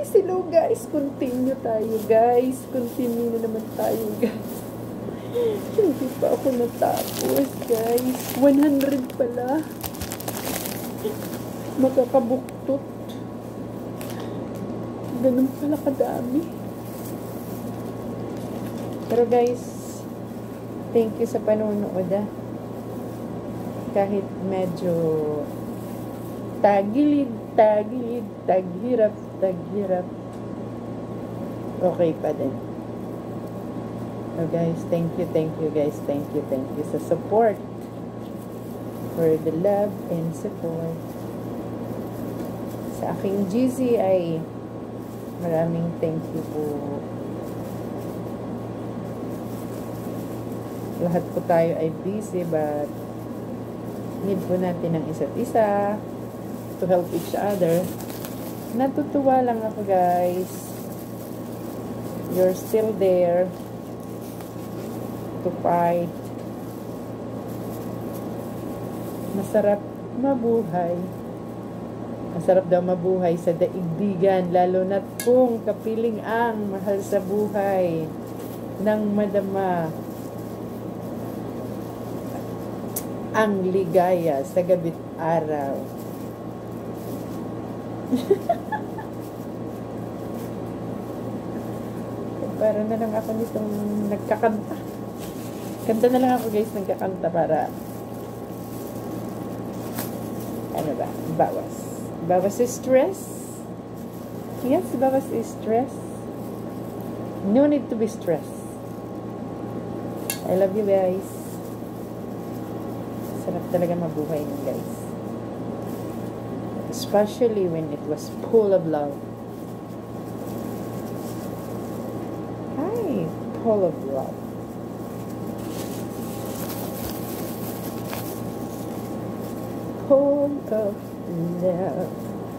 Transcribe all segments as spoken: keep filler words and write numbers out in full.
guys, hello guys. Continue tayo guys. Continue na naman tayo guys. Hindi pa ako natapos guys. one hundred pala. Makakabuktot. Ganun pala kadami. Pero guys, thank you sa panonood ah. Kahit medyo tagilid, tagilid, taghirap, taghirap, okay pa din. So guys, thank you, thank you guys, thank you, thank you sa support, for the love and support. Sa aking G C ay maraming thank you po. Lahat po tayo ay busy but need po natin ang isa't isa to help each other. Natutuwa lang ako guys. You're still there to fight. Masarap mabuhay. Masarap daw mabuhay sa daigdigan, lalo na kung kapiling ang mahal sa buhay ng madama ang ligaya sa gabit araw. Para na lang ako nitong nagkakanta. Kanta na lang ako guys, nagkakanta para ano ba? Bawas. Bawas stress. Yes, bawas stress. No need to be stressed. I love you guys. Sarap talaga mabuhay ng guys. Especially when it was full of love. Hi, full of love. Full of love.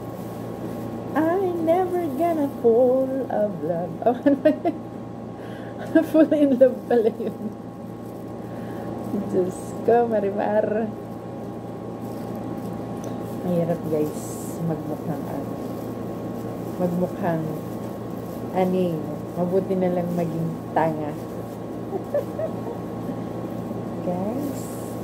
I never gonna full of love. Oh, ano full in love pala yun. Diyos ko, Marimar. Mahirap guys, magmukhang ano. Magmukhang ani. Mabuti na lang maging tanga. Guys.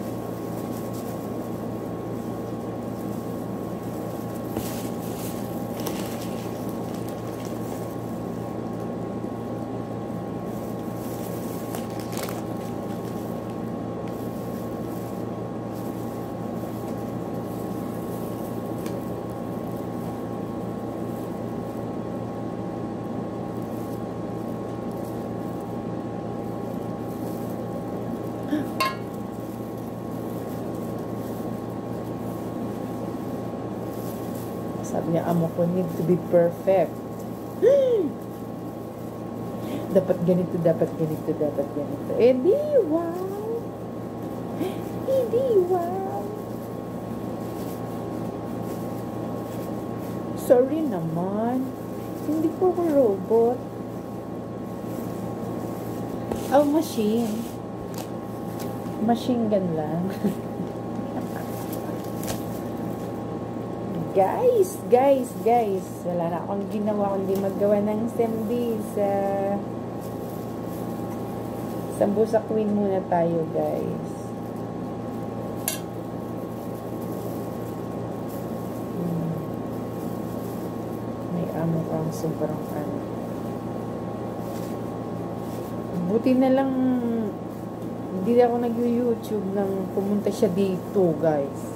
Sabi niya, amo ko need to be perfect. Dapat ganito, dapat ganito, dapat ganito. Eh di, wow! Eh di, wow! Sorry naman. Hindi ko ako robot. Oh, machine. Machine gun lang. Guys, guys, guys, wala na akong ginawa kundi maggawa ng semdi sa Sambusa Queen muna tayo, guys. Hmm. May amo kang sobrang ano. Buti na lang hindi ako nag-YouTube nang pumunta siya dito, guys.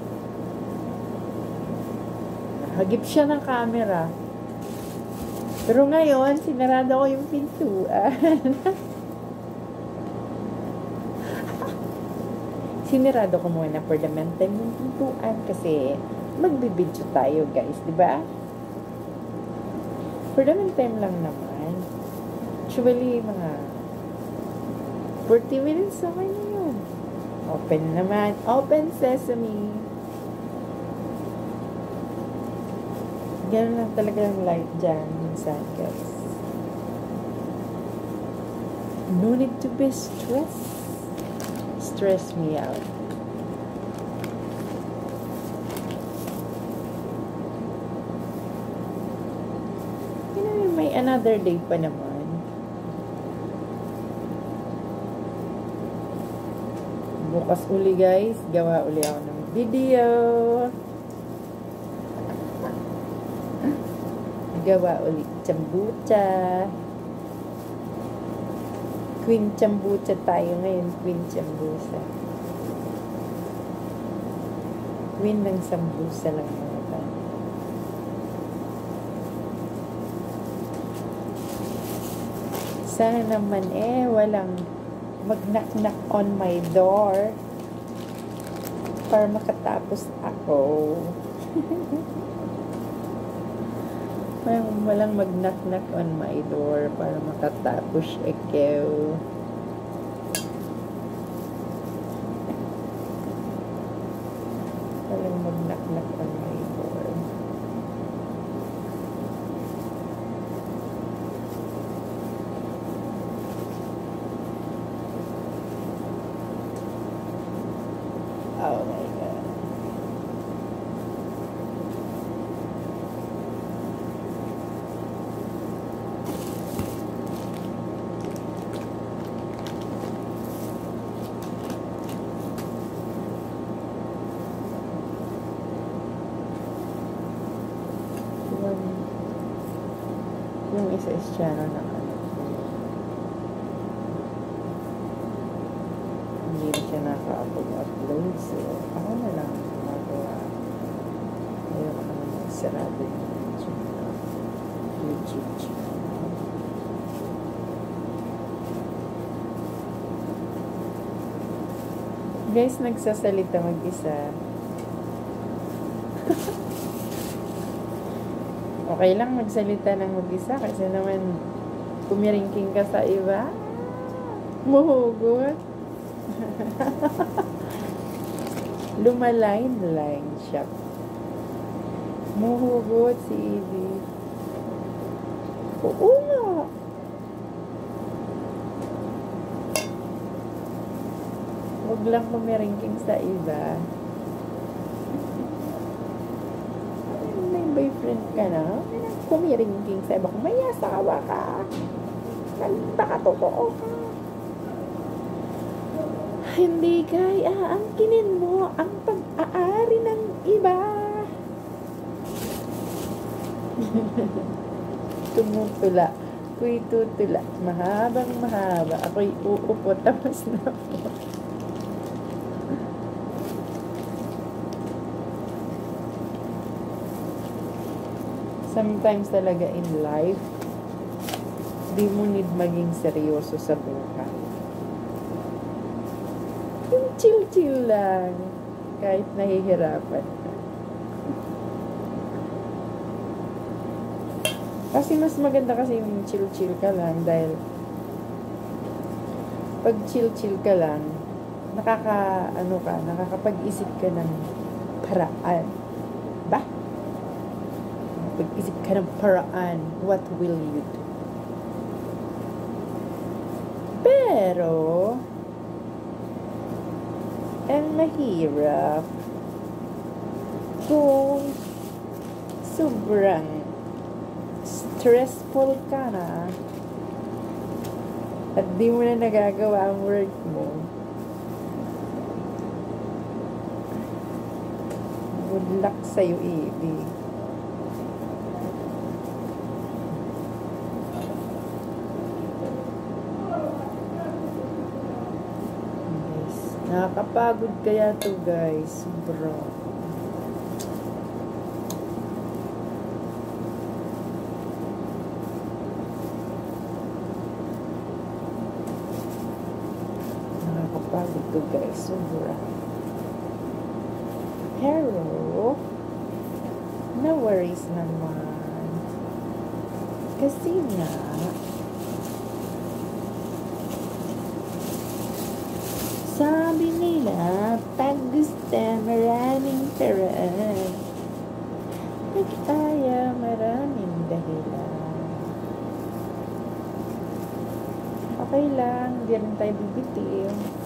Hagip siya ng camera. Pero ngayon, sinarado ko yung pintuan. Sinarado ko muna for the meantime yung pintuan kasi magbibidyo tayo guys, di ba? For the meantime lang naman. Actually, mga forty minutes okay na yun. Open naman. Open sesame. Ganun lang talaga yung light dyan minsan, guys. No need to be stressed. Stress me out. another day pa naman. Bukas uli guys, gawa uli ako ng video. Gawa uli chambucha. Queen chambucha tayo ngayon, Queen chambucha. Queen ng sambusa lang mga tayo. Sana naman eh, walang mag-knock-knock on my door para makatapos ako. Walang, walang mag-knock-knock on my door para makatapos ako. Walang mag-knock-knock on my door. Oh my God. Yung, yung isa is channel na ano. Hindi na siya nakaka-upload. So, ako na lang magawa. Ayaw ko naman magsarado yung YouTube channel. Guys, nagsasalita mag-isa. Okay lang magsalita ng mag-isa kasi naman kumiringking ka sa iba. Muhugot. Lumaline-line siya. Muhugot si Evie. Oo nga. Huwag lang kumiringking sa iba. May boyfriend ka na? Kumiringking sa iba. Kung may asawa ka, baka totoo ka. Hindi kay aangkinin mo ang pag-aari ng iba. Tumutula. Ako'y tutula. Mahabang mahaba. Ako'y uupo tapos na po. Sometimes talaga in life, di mo need maging seryoso sa buhay. Yung chill-chill lang, kahit nahihirapan ka. Kasi mas maganda kasi yung chill-chill ka lang dahil pag chill-chill ka lang, nakaka, ano ka, nakakapag-isip ka ng paraan. Ba? Pag-isip ka ng paraan, what will you do? Pero, ang mahirap kung sobrang stressful ka na at di mo na nagagawa ang work mo. Good luck sa'yo, Evie. Nakakapagod kaya to guys, bro. Nakakapagod to guys, sobra. Pero, no worries naman. Kasi nga, sabi nila, pag gusto, maraming paraan. Pag kaya, maraming dahilan. Okay lang, hindi rin tayo bibitiw.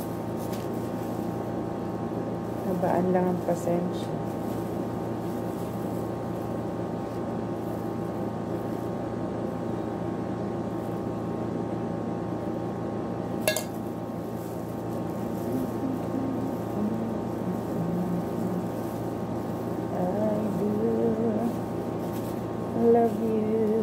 Nabaan lang ang pasensya. love you.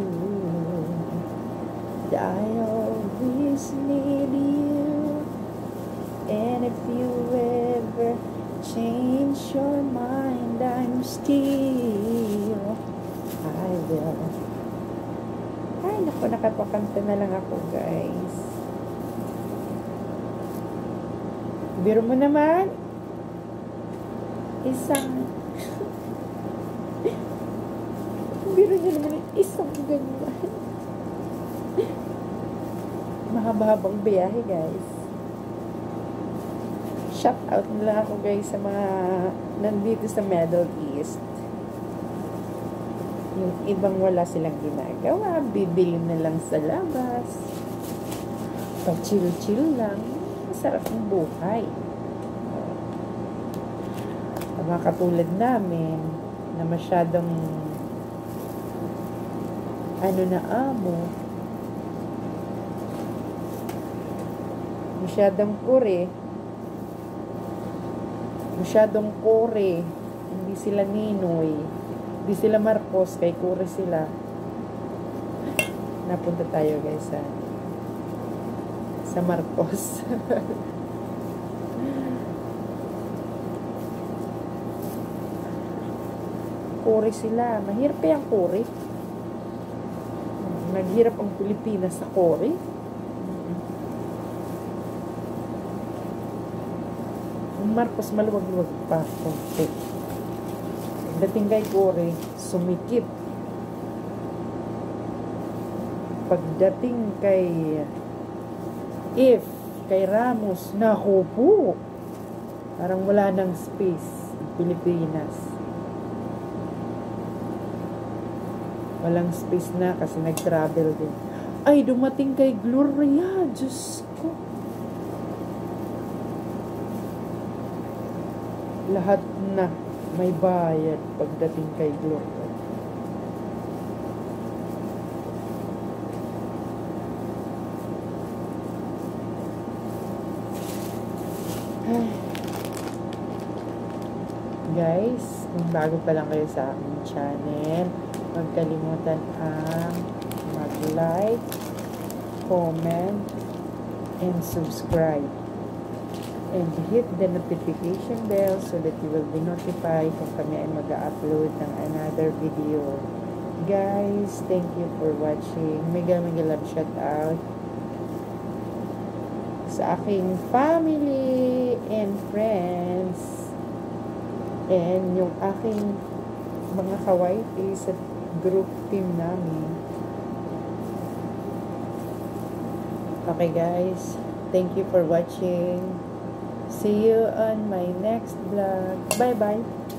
I always need you. And if you ever change your mind, I'm still, I will. Ay, naku, nakapakanta na lang ako, guys. Biro mo naman, isang, biro niyo naman isang ganyan. Mahaba-habang biyahe, guys. Shout out nila ako, guys, sa mga nandito sa Middle East. Yung ibang wala silang ginagawa, bibili na lang sa labas, pa-chill-chill lang, masarap ang buhay. Mga katulad namin na masyadong ano na amo, masyadong kore, masyadong kore, hindi sila Ninoy, hindi sila Marcos, kay kore sila. Napunta tayo, guys, sa sa Marcos. Kore sila, mahirap pa yung kore. Naghirap ang Pilipinas sa kore. Ang Marcos maluwag-luwag pa konti. Dating kay kore, sumikip. Pagdating kay if kay Ramos, naku po, parang wala nang space ang Pilipinas. Walang space na kasi nag-travel din. Ay, dumating kay Gloria, Diyos ko. Lahat na may bayad pagdating kay Gloria. Guys, kung bago pa lang kayo sa aking channel, huwag kalimutan ang mag-like, comment, and subscribe. And hit the notification bell so that you will be notified kung kami ay mag-upload ng another video. Guys, thank you for watching. Mega mega love shout out sa aking family and friends and yung aking mga kawaiti sa group team namin. Okay, guys, thank you for watching. See you on my next vlog. Bye bye.